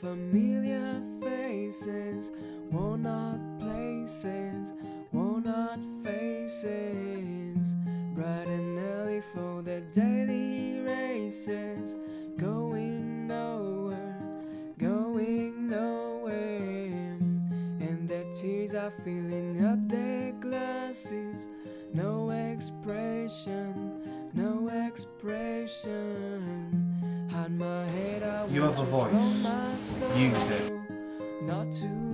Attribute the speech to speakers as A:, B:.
A: familiar faces, worn out places, worn out faces, bright and early for the daily races, going nowhere, going nowhere, and their tears are filling up their glasses. No expression, no expression. Hide my head, I
B: You have a voice. Use it.
A: not to